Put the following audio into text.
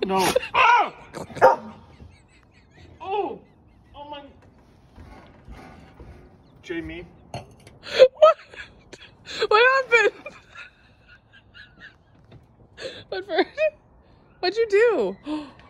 No. Ah! Oh! Oh my. Jamie. What? What happened? Woodford, what'd you do?